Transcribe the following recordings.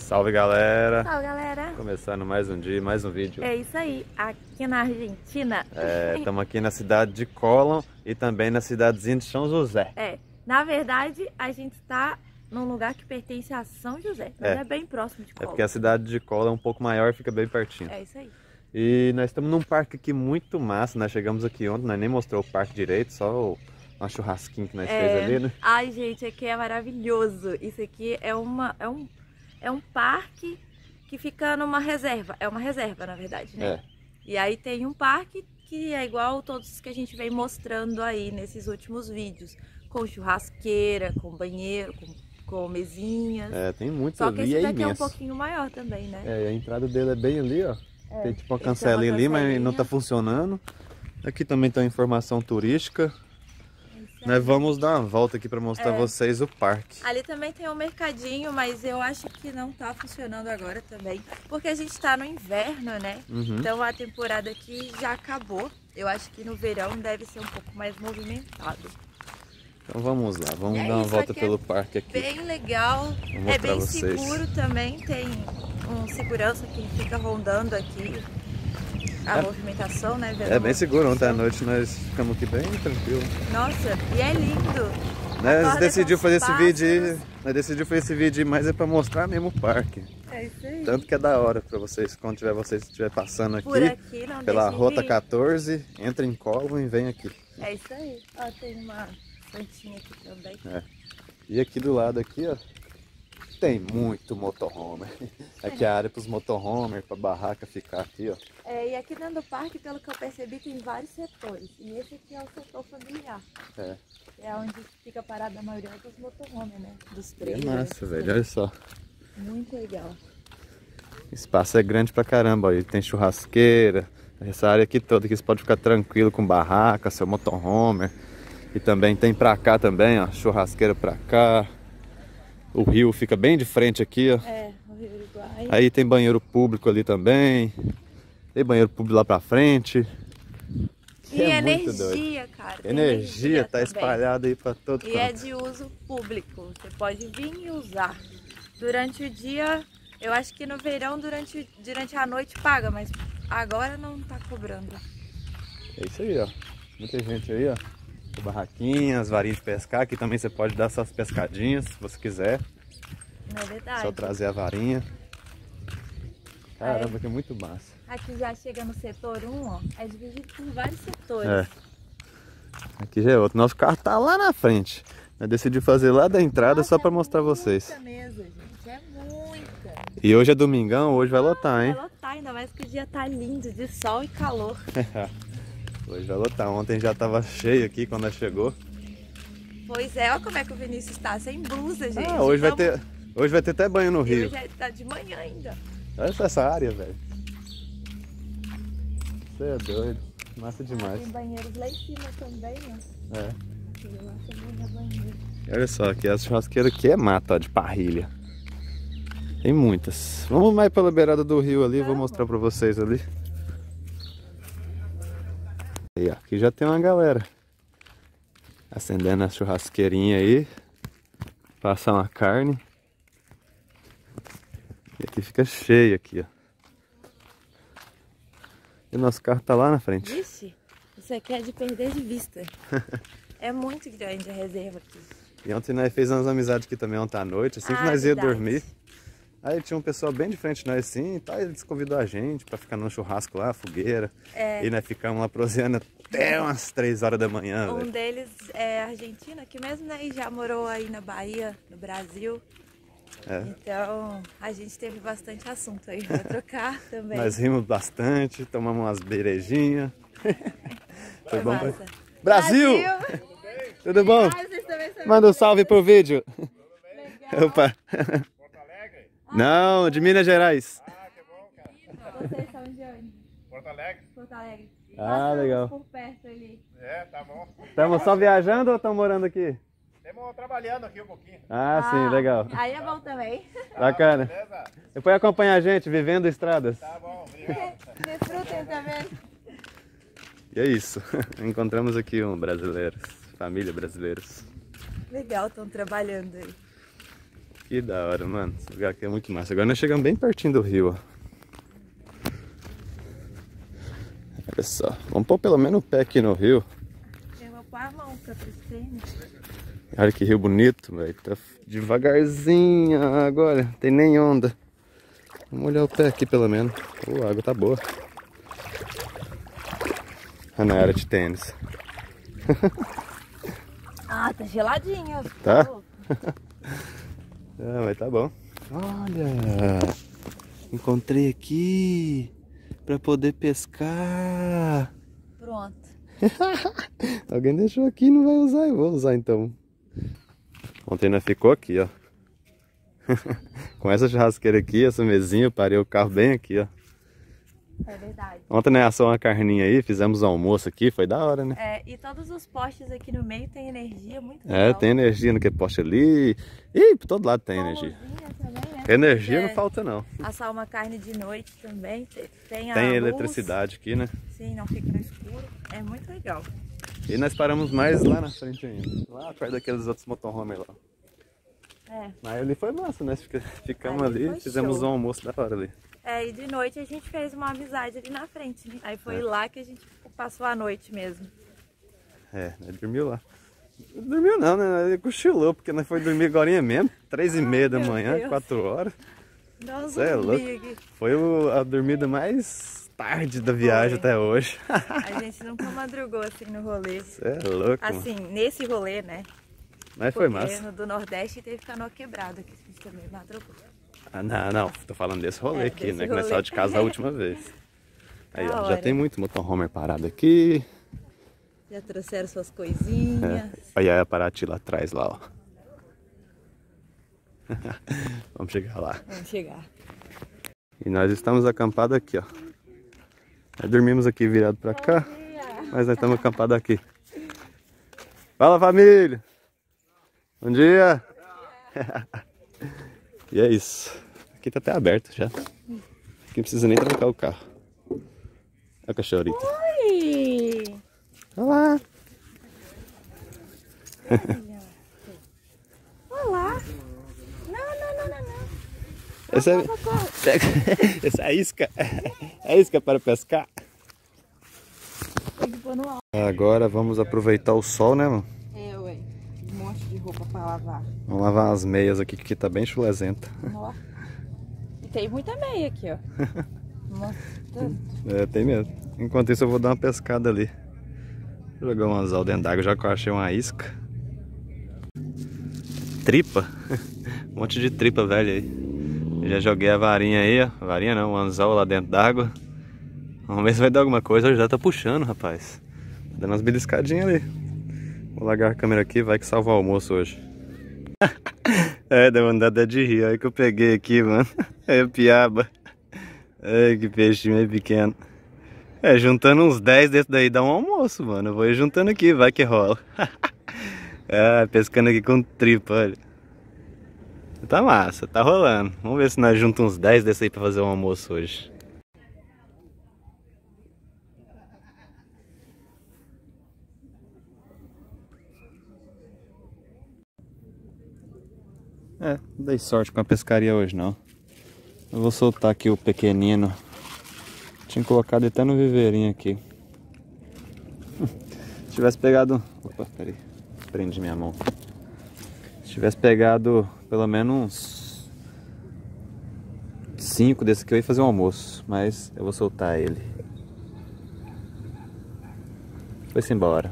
Salve, galera! Salve, galera! Começando mais um dia, mais um vídeo. É isso aí, aqui na Argentina. Estamos aqui na cidade de Colón e também na cidadezinha de São José. Na verdade, a gente está num lugar que pertence a São José, mas é bem próximo de Colón. É porque a cidade de Colón é um pouco maior e fica bem pertinho. É isso aí. E nós estamos num parque aqui muito massa. Nós chegamos aqui ontem, nós nem mostrou o parque direito, só uma churrasquinho que nós fez ali, né? Ai, gente, aqui é maravilhoso. Isso aqui é um parque que fica numa reserva. É uma reserva, na verdade, né? E aí tem um parque que é igual todos os que a gente vem mostrando aí nesses últimos vídeos. Com churrasqueira, com banheiro, com mesinhas. Tem muito ali. Só que ali, esse daqui é um pouquinho maior também, né? A entrada dele é bem ali, ó. Tem tipo uma cancelinha ali, mas não tá funcionando. Aqui também tem informação turística. Nós vamos dar uma volta aqui para mostrar a vocês o parque. Ali também tem um mercadinho, mas eu acho que não tá funcionando agora também. Porque a gente tá no inverno, né? Então a temporada aqui já acabou. Eu acho que no verão deve ser um pouco mais movimentado. Então vamos lá, vamos dar uma volta pelo parque aqui. Bem legal, é bem seguro também. Tem um segurança que fica rondando aqui a movimentação, né? É bem seguro, ontem à noite nós ficamos aqui bem tranquilo. Nossa, e é lindo. Nós decidimos fazer esse vídeo, mas é para mostrar mesmo o parque. É isso aí. Tanto que é da hora para vocês, quando vocês estiver passando aqui, não pela Rota 14, entra em Colón e vem aqui. É isso aí. Ó, tem uma santinha aqui também. E aqui do lado aqui, ó, tem muito motorhome. Aqui é a área para os motorhomers, para barraca ficar aqui, ó. E aqui dentro do parque, pelo que eu percebi, tem vários setores. E esse aqui é o setor familiar. É onde fica parada a maioria dos motorhomes, né? Dos trailers. É massa, velho, olha só. Muito legal. O espaço é grande pra caramba, ó. Tem churrasqueira. Essa área aqui toda, aqui você pode ficar tranquilo com barraca, seu motorhomer. E também tem pra cá também, ó, churrasqueira pra cá. O rio fica bem de frente aqui, ó. O Rio Uruguai. Aí tem banheiro público ali também. Tem banheiro público lá pra frente. E energia, cara. Energia tá espalhada aí pra todo canto. E é de uso público. Você pode vir e usar. Durante o dia, eu acho que no verão, durante a noite paga, mas agora não tá cobrando. É isso aí, ó. Muita gente aí, ó. Barraquinhas, varinhas de pescar. Aqui também você pode dar suas pescadinhas, se você quiser. É verdade. Só trazer a varinha. Caramba, que é muito massa. Aqui já chega no setor 1, ó. É dividido por vários setores. Aqui já é outro. Nosso carro tá lá na frente. Eu decidi fazer lá da entrada. Nossa, só pra mostrar vocês. Muita mesa, gente. É muita. E hoje é domingão, hoje vai lotar, hein? Vai lotar, ainda mais que o dia tá lindo, de sol e calor. Hoje vai lotar. Ontem já tava cheio aqui quando nós chegou. Pois é, olha como é que o Vinícius tá, sem blusa, gente. Hoje vai ter até banho no rio. Hoje tá de manhã ainda. Olha essa área, velho. Você é doido. Massa demais. Tem banheiros lá em cima também, ó. Olha só, aqui a churrasqueira aqui é mata, ó, de parrilha. Tem muitas. Vamos mais pela beirada do rio ali, vou mostrar pra vocês ali. Aí, ó, aqui já tem uma galera acendendo a churrasqueirinha aí. Passar uma carne. E aqui fica cheio aqui, ó. E o nosso carro tá lá na frente. Vixe, isso aqui é de perder de vista. É muito grande a reserva aqui. E ontem nós fizemos umas amizades aqui também ontem à noite, assim que nós ia dormir. Aí tinha um pessoal bem de frente de nós assim, e tal, eles convidou a gente pra ficar no churrasco lá, fogueira. E nós ficamos lá proseando até umas 3 horas da manhã. Um deles é argentino aqui mesmo, né? E já morou aí na Bahia, no Brasil. Então a gente teve bastante assunto aí pra trocar também. Nós rimos bastante, tomamos umas berejinhas. Foi bom pra... Brasil! Tudo bom? Manda um salve pro vídeo. Legal. Opa! Porto Alegre? Não, de Minas Gerais. Que bom, cara. Vocês são de onde? Porto Alegre? Porto Alegre. Legal. Por perto ali. Tá bom. Estamos só viajando ou estamos morando aqui? Estamos trabalhando aqui um pouquinho. Sim, legal. Aí é bom também. Bacana. Beleza? Depois acompanha a gente, Vivendo Estradas. Tá bom, obrigado. Desfrutem também. E é isso. Encontramos aqui um brasileiro, família brasileiros. Legal, estão trabalhando aí. Que da hora, mano. Esse lugar aqui é muito massa. Agora nós chegamos bem pertinho do rio, ó. Olha só. Vamos pôr pelo menos o pé aqui no rio. Eu vou pôr a mão pra tênis. Olha que rio bonito, velho. Tá devagarzinho agora. Não tem nem onda. Vamos olhar o pé aqui pelo menos. A água tá boa. Ah, não era de tênis. Ah, tá geladinho. Tá? Ah, mas tá bom. Olha! Encontrei aqui pra poder pescar. Pronto. Alguém deixou aqui e não vai usar. Eu vou usar então. Ontem nós ficou aqui, ó. Com essa churrasqueira aqui, essa mesinha, eu parei o carro bem aqui, ó. É verdade. Ontem nós assamos uma carninha aí, fizemos um almoço aqui, foi da hora, né? É, e todos os postes aqui no meio tem energia muito legal. É, tem energia no que poste ali. Ih, por todo lado tem energia. Também, né? Energia não falta não. Assar uma carne de noite também. Tem a Tem luz. eletricidade aqui, né? Sim, não fica no escuro. É muito legal. E nós paramos mais lá na frente ainda. Lá perto daqueles outros motorhome lá. É. Mas ali foi massa, né? Ficamos Ali ali, fizemos um almoço da hora ali. É, e de noite a gente fez uma amizade ali na frente, né? Aí foi lá que a gente passou a noite mesmo. É, ele dormiu lá. Dormiu não, né? Ele cochilou, porque nós foi dormir agora mesmo, 3h30 da manhã, Deus. 4 horas. Nossa, é louco. Foi a dormida mais tarde da viagem até hoje. A gente nunca madrugou assim no rolê. Cê é louco, assim, mano. Nesse rolê, né? Mas foi massa. No do Nordeste teve canoa quebrada, que a gente também madrugou. Ah, não, tô falando desse rolê aqui, né? Que nós saímos de casa a última vez. Aí, ó, já tem muito motorhome parado aqui. Já trouxeram suas coisinhas. É. Olha a Paraty lá atrás, lá, ó. Vamos chegar lá. Vamos chegar. E nós estamos acampados aqui, ó. Nós dormimos aqui virado pra cá, mas nós estamos acampados aqui. Fala, família! Bom dia! E é isso. Aqui tá até aberto já. Aqui não precisa nem trancar o carro. Olha a cachorrita. Oi! Olá! Olá! Não. Essa é a isca. É isca para pescar. Tem que pôr no alto. Agora vamos aproveitar o sol, né, mano? É, ué. Um monte de roupa pra lavar. Vamos lavar as meias aqui, que tá bem chulezenta. E tem muita meia aqui, ó. Nossa, é, tem mesmo. Enquanto isso eu vou dar uma pescada ali. Vou jogar um anzol dentro d'água, já que eu achei uma isca. Tripa. Um monte de tripa velha aí. Eu já joguei a varinha aí, ó. A varinha não, o anzol lá dentro d'água. Vamos ver se vai dar alguma coisa. Já tá puxando, rapaz. Tá dando umas beliscadinhas ali. Vou largar a câmera aqui, vai que salva o almoço hoje. É, deu andada de rir. Olha que eu peguei aqui, mano. É piaba. Ai, que peixinho meio pequeno. É, juntando uns 10 desse daí dá um almoço, mano. Eu vou ir juntando aqui, vai que rola. Ah, pescando aqui com tripa, olha. Tá massa, tá rolando. Vamos ver se nós juntamos uns 10 desse aí pra fazer um almoço hoje. É, não dei sorte com a pescaria hoje não. Eu vou soltar aqui o pequenino. Tinha colocado até no viveirinho aqui. Se tivesse pegado... Opa, peraí. Prendi minha mão. Se tivesse pegado pelo menos uns 5 desse aqui, eu ia fazer um almoço. Mas eu vou soltar ele. Foi-se embora.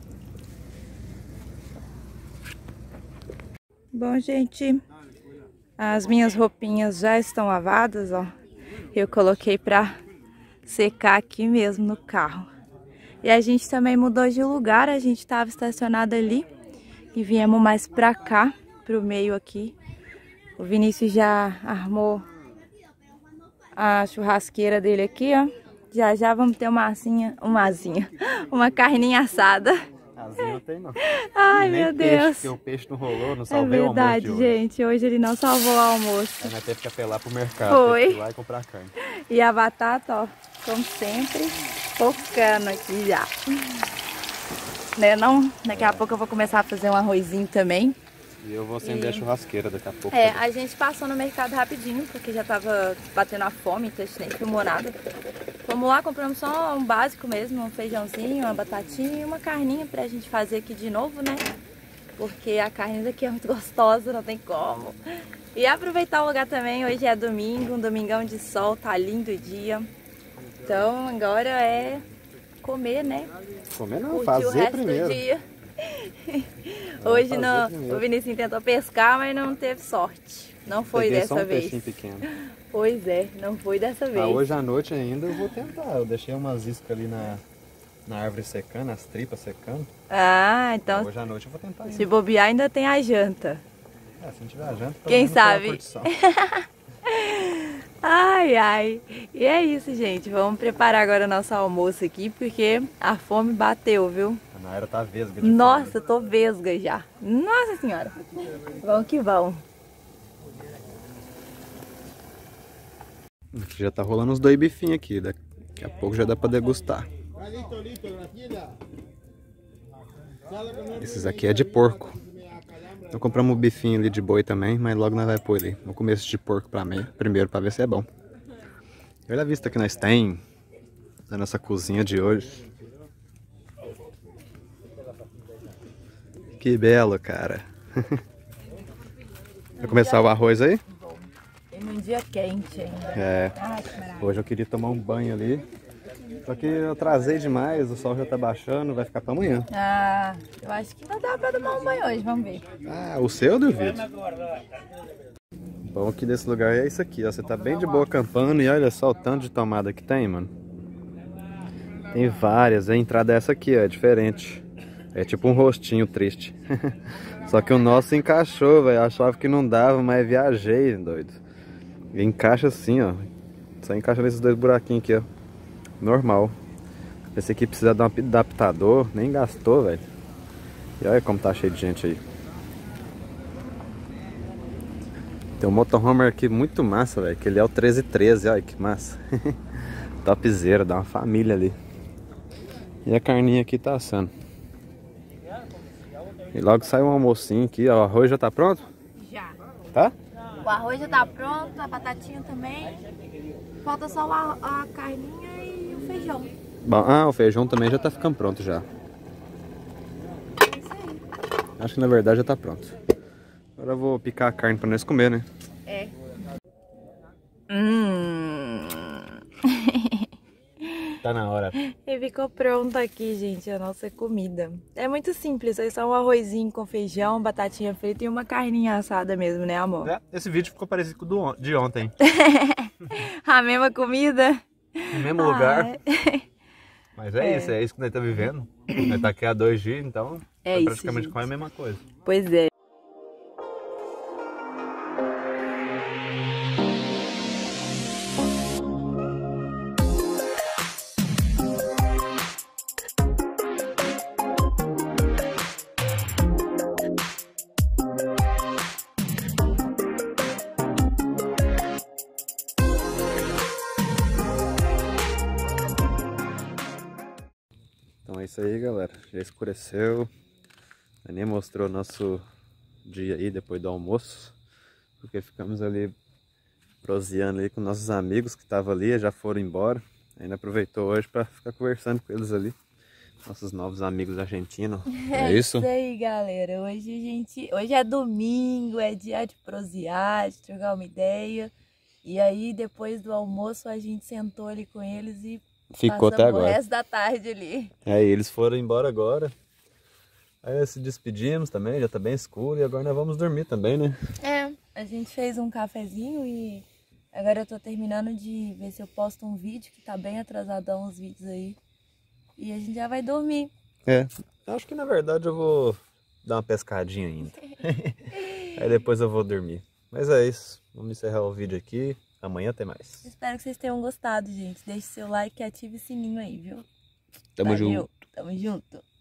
Bom, gente, as minhas roupinhas já estão lavadas, ó. Eu coloquei pra secar aqui mesmo no carro. E a gente também mudou de lugar, a gente tava estacionado ali e viemos mais pra cá, pro meio aqui. O Vinícius já armou a churrasqueira dele aqui, ó. Já vamos ter uma carninha assada. Asinha não tem não. Ai, meu Deus. Porque o peixe não rolou, não salvei o almoço. É verdade, gente. Hoje ele não salvou o almoço. Aí nós teve que apelar pro mercado. Foi. Teve que ir lá e comprar carne. E a batata, ó, como sempre, focando aqui já. Né, não? Daqui a pouco eu vou começar a fazer um arrozinho também. E eu vou acender a churrasqueira daqui a pouco. É, a gente passou no mercado rapidinho, porque já tava batendo a fome, então a gente nem filmou nada. Fomos lá, compramos só um básico mesmo, um feijãozinho, uma batatinha e uma carninha pra gente fazer aqui de novo, né? Porque a carne daqui é muito gostosa, não tem como. E aproveitar o lugar também, hoje é domingo, um domingão de sol, tá lindo o dia. Então agora é comer, né? Comer não, Curtir fazer o resto primeiro. do dia. Hoje o Vinicinho tentou pescar, mas não teve sorte. Não foi Peguei dessa só um vez. peixinho pequeno. Pois é, não foi dessa vez. Hoje à noite ainda eu vou tentar. Eu deixei umas iscas ali na árvore secando, as tripas secando. Ah, então Hoje à noite eu vou tentar ainda. se bobear ainda tem a janta. É, se não tiver a janta, pelo Quem menos tem a sabe? curtição. Ai, ai. E é isso, gente. Vamos preparar agora o nosso almoço aqui, porque a fome bateu, viu? A Naira tá vesga de Nossa, eu tô vesga já. Nossa senhora. Vamos que vamos. fome. Já tá rolando uns 2 bifinhos aqui. Daqui a pouco já dá pra degustar. Esses aqui é de porco. Então compramos um bifinho ali de boi também, mas logo nós vamos pôr ali. Vamos comer esse de porco primeiro pra ver se é bom. Olha a vista que nós tem da nossa cozinha de hoje. Que belo, cara. Vai começar o arroz aí? E num dia quente ainda. É. Ai, que maravilha. Hoje eu queria tomar um banho ali. Só que eu atrasei demais, o sol já tá baixando, vai ficar pra amanhã. Ah, eu acho que ainda dá pra tomar um banho hoje, vamos ver. Ah, o seu eu duvido. Bom aqui desse lugar é isso aqui, ó. Você tá bem de boa acampando e olha só o tanto de tomada que tem, mano. Tem várias, a entrada é essa aqui, ó, é diferente. É tipo um rostinho triste. Só que o nosso encaixou, velho. Achava que não dava, mas viajei, doido. E encaixa assim, ó. Só encaixa nesses 2 buraquinhos aqui, ó. Normal. Esse aqui precisa dar um adaptador, nem gastou, velho. E olha como tá cheio de gente aí. Tem um motorhome aqui muito massa, velho. Que ele é o 1313, olha que massa. Topzera, dá uma família ali. E a carninha aqui tá assando. E logo sai um almocinho aqui, ó. O arroz já tá pronto? Já. Tá? O arroz já tá pronto, a batatinha também. Falta só a carninha e o feijão. Bom, o feijão também já tá ficando pronto já. É isso aí. Acho que na verdade já tá pronto. Agora eu vou picar a carne pra nós comer, né? É. Tá na hora. E ficou pronto aqui, gente, a nossa comida. É muito simples, é só um arrozinho com feijão, batatinha frita e uma carninha assada mesmo, né, amor? É, esse vídeo ficou parecido com o de ontem. A mesma comida? No mesmo lugar. É. Mas é isso que nós estamos vivendo. Nós tá aqui há 2 dias, então É isso, praticamente gente. quase a mesma coisa. Pois é. Então é isso aí, galera. Já escureceu. A nem mostrou nosso dia aí depois do almoço. Porque ficamos ali proseando ali com nossos amigos que estavam ali, já foram embora. Ainda aproveitou hoje para ficar conversando com eles ali. Nossos novos amigos argentinos. É isso? É isso aí, galera. Hoje é domingo, é dia de prosear, de trocar uma ideia. E aí, depois do almoço, a gente sentou ali com eles e Ficou até passamos o agora. resto da tarde ali. É, e eles foram embora agora. Aí se despedimos também, já tá bem escuro e agora nós vamos dormir também, né? É, a gente fez um cafezinho e agora eu tô terminando de ver se eu posto um vídeo, que tá bem atrasadão os vídeos aí. E a gente já vai dormir. É, acho que na verdade eu vou dar uma pescadinha ainda. Aí depois eu vou dormir. Mas é isso, vamos encerrar o vídeo aqui. Amanhã tem mais. Espero que vocês tenham gostado, gente. Deixe seu like e ative o sininho aí, viu? Tamo junto. Tamo junto.